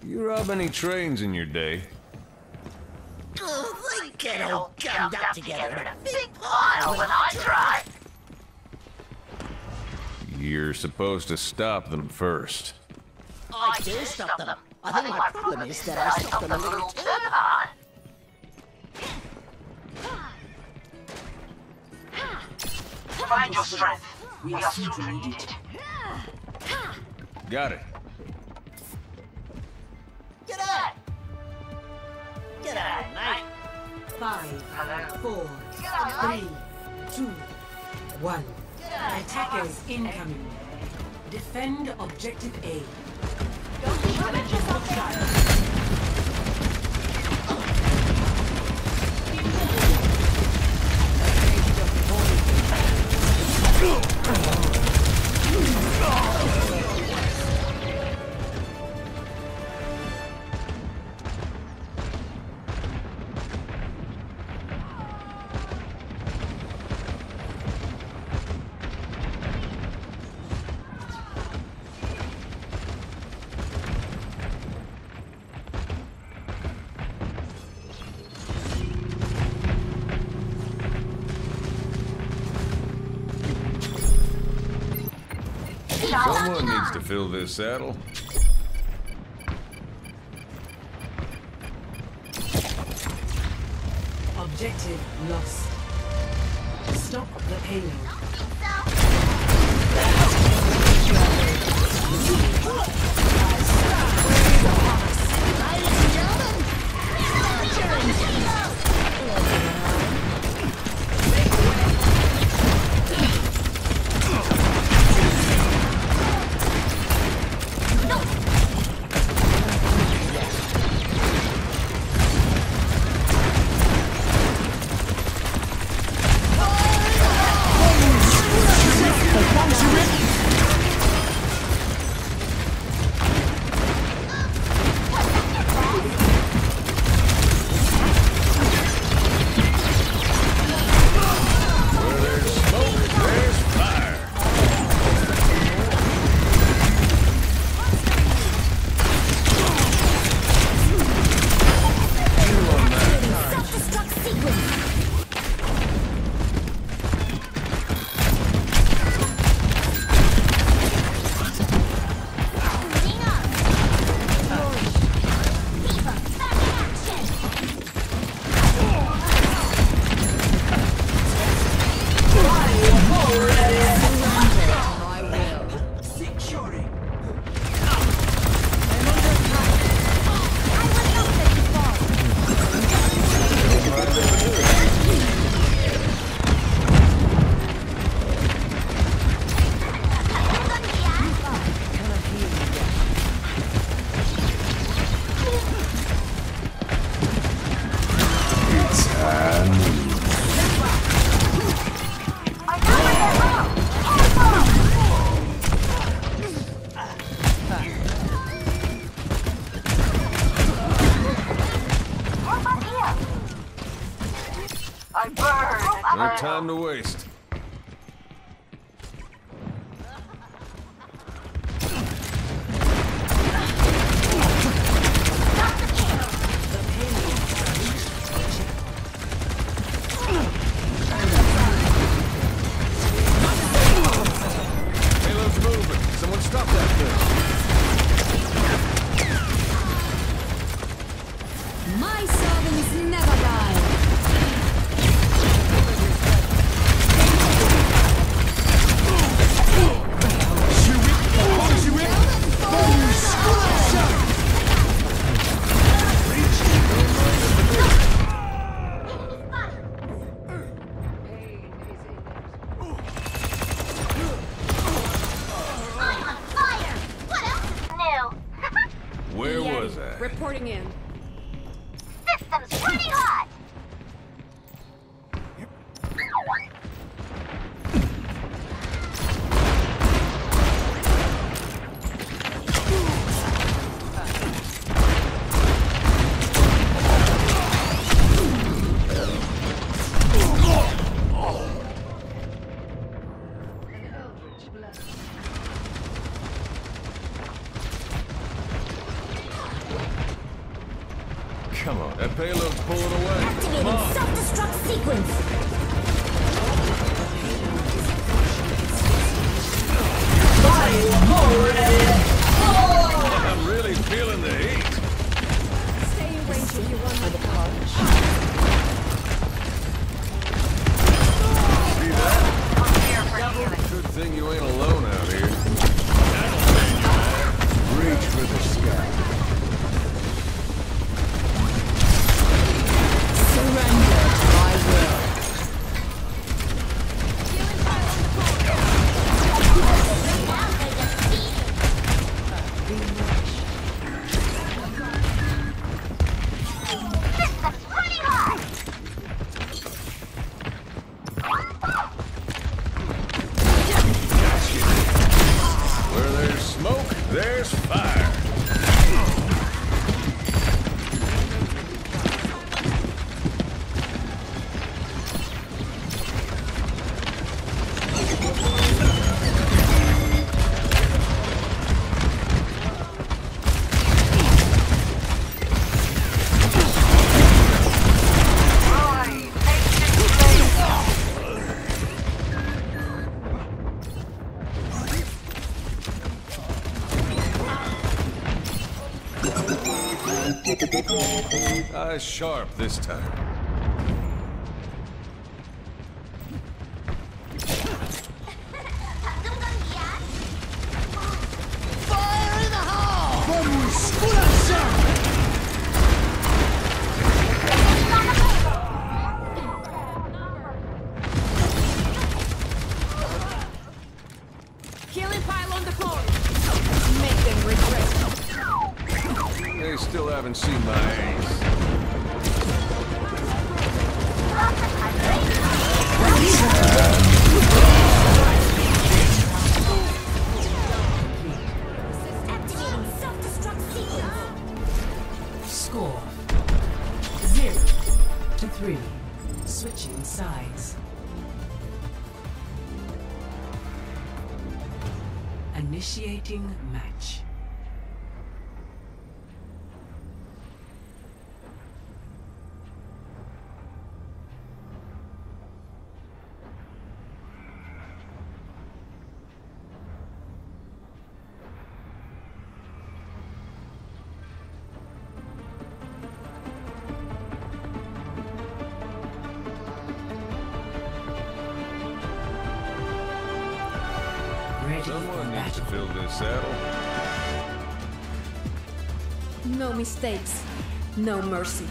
You rob any trains in your day? Oh, they get all gummed up together in a big pile when I try. You're supposed to stop them first. I do stop them. I think my problem is that I stop them a little too hard. Find your strength. We are strongly needed. Got it. G'day! G'day, mate. 5, Hello. 4, 3, 2, 1. Attackers incoming. Defend objective A. Someone needs to fill this saddle. Objective lost. Stop the payload. No time to waste. Payload's moving. Someone stop that thing. My servants never die. Where was I? Reporting in. System's pretty hot! Come on, that payload's pulling away. Activating self-destruct sequence. I'm really feeling the heat. Stay in range if you run with a punch. See that? Good thing you ain't alone out here. Reach for the sky. Surrender to my will. System's running hot. Where there's smoke, there's fire. Eyes sharp this time. Fire in the hole! Killing pylon deployed. Make them regret. They still haven't seen my ace. Activating self-destruct sequence. Score 0-3. Switching sides. Initiating match. Ready for Someone needs to battle. fill this saddle. No mistakes. No mercy.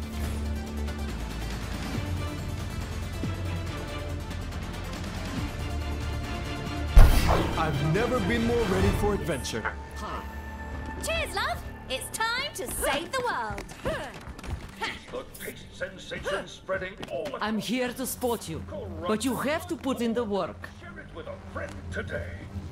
I've never been more ready for adventure. Cheers, love. It's time to save the world. The taste sensation spreading all across. I'm here to support you, but you have to put in the work. Share it with a friend today.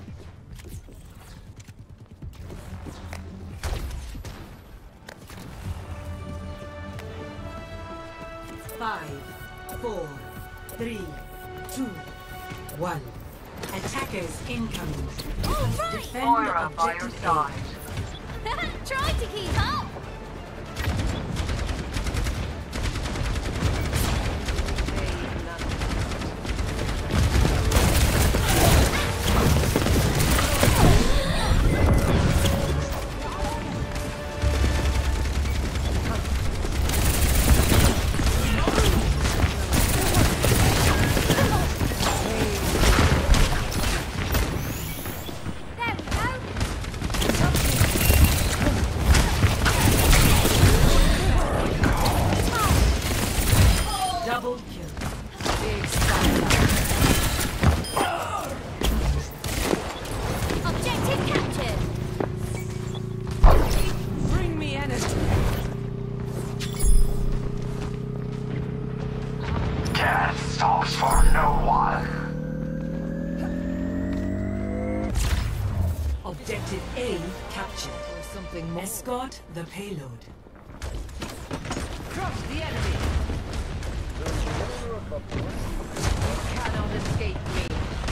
Five, 4, 3, 2, 1. Attackers incoming. All right. Defend objective A. Try to keep up. There we go. Double kill. Objective captured. Bring me energy. Death stops for no one. Objective A captured. Or something more. Escort the payload. Crush the enemy. Cannot escape me.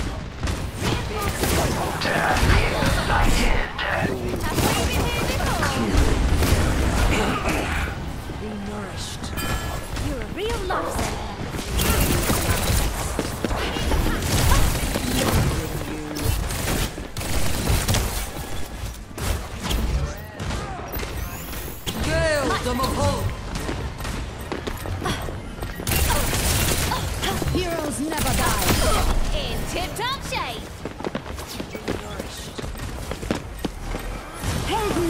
Death is ignited. Have we been here before?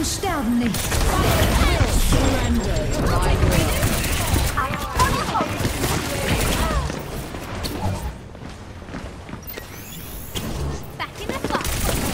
sterben nicht. Surrender to my will. Back in the fight.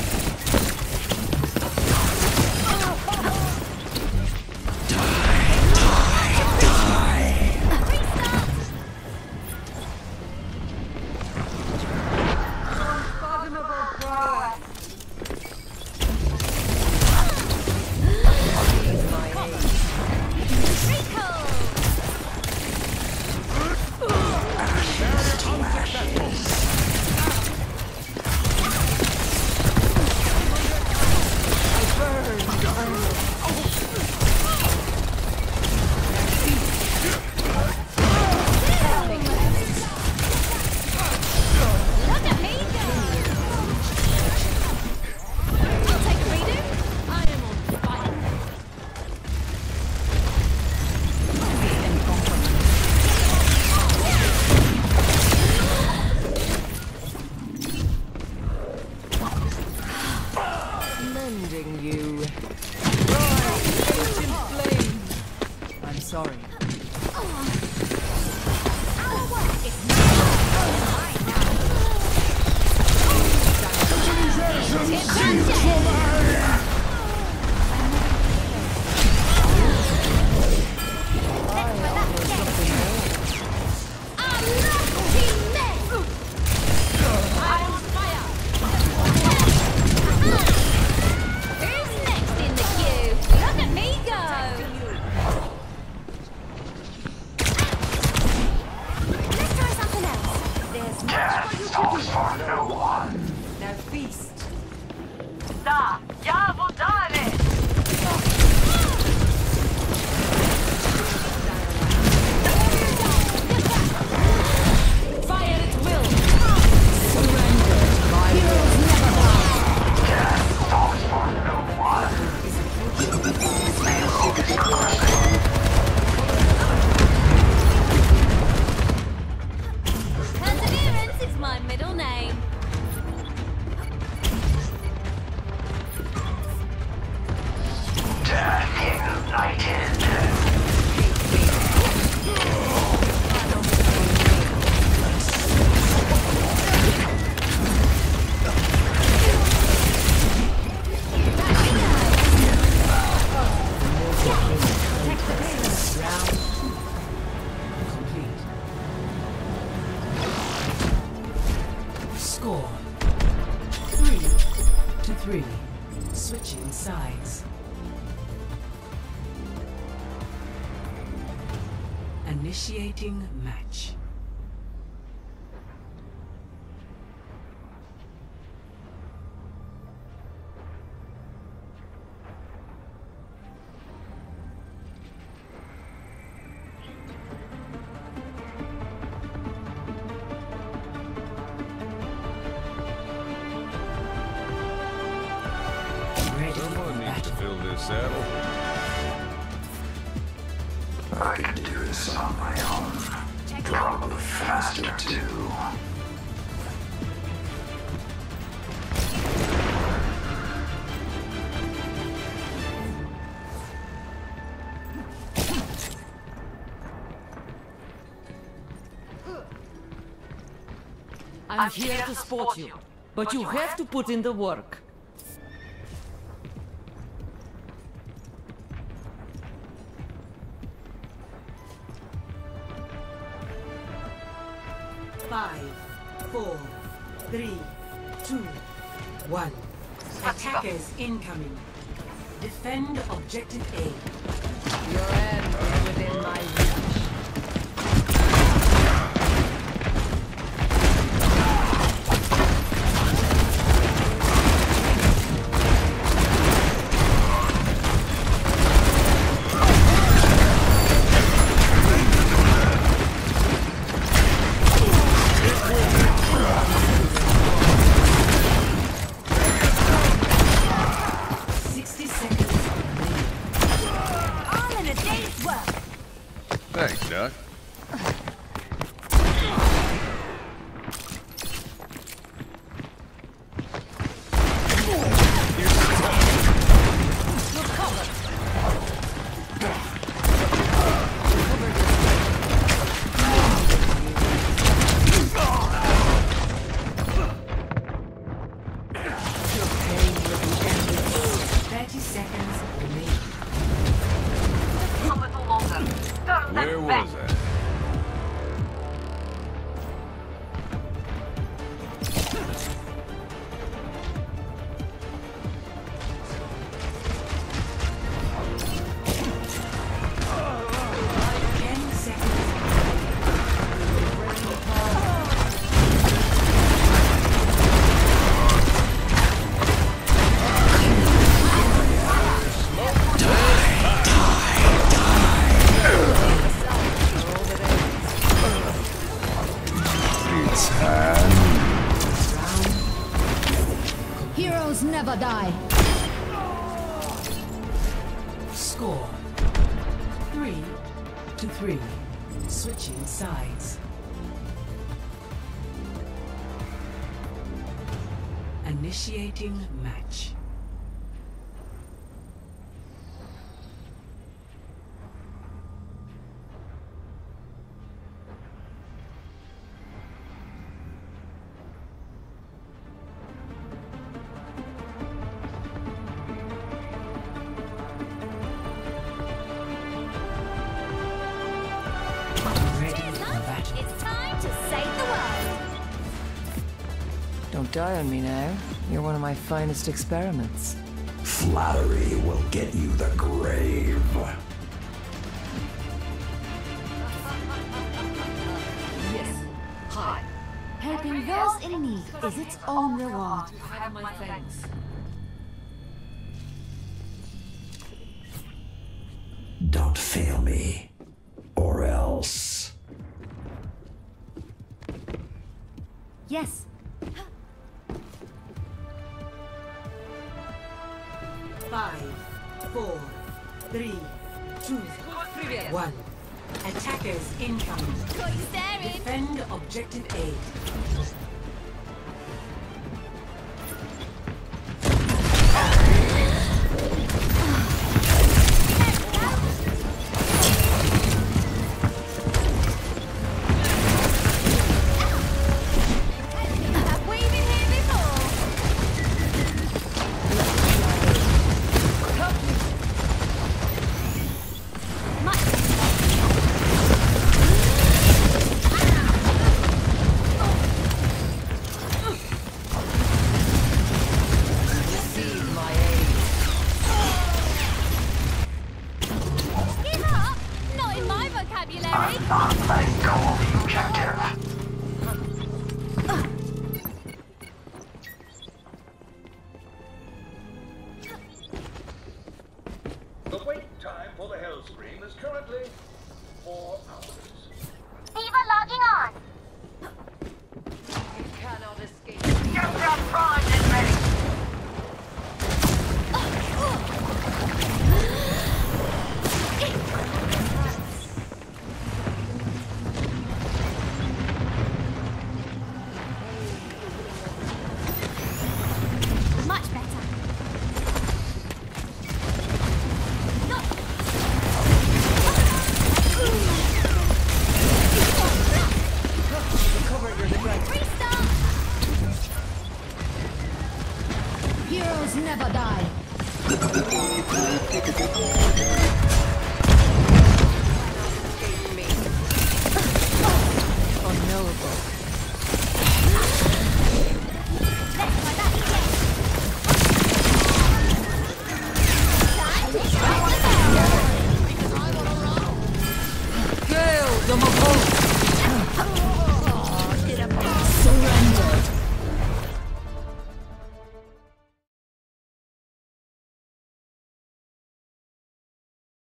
Score 3-3. Switching sides. Initiating match. Someone needs to fill this saddle. I can do this on my own. Probably faster too. I'm here to support you, but you have to put in the work. Five, 4, 3, 2, 1. Attackers incoming. Defend objective A. Your end is within my reach. never die. Score 3-3. Switching sides. Initiating match. It's time to save the world. Don't die on me now. You're one of my finest experiments. Flattery will get you the grave. Yes. Hi. Helping those in need is its own reward. You have my thanks. Don't fail me, or else. Yes. 5, 4, 3, 2, 1. Attackers incoming. Got you staring. Defend objective A. Have we been here before? Receive my aid. Give up? Not in my vocabulary. I'm not letting go of the objective. The wait time for the Hellscream is currently 4 hours. Eva logging on. You cannot escape. Get that prize in ready. Much better. Restart. Heroes never die. Escape me. Unknowable. Let's